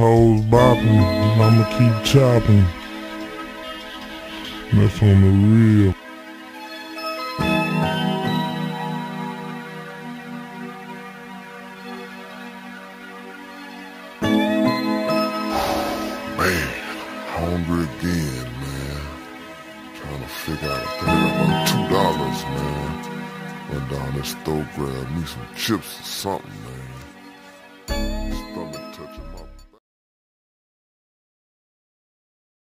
Hoes bopping, I'ma keep chopping. That's on the real. Man, hungry again, man. Trying to figure out a thing about $2, man. Went down this store, grabbed me some chips or something, man.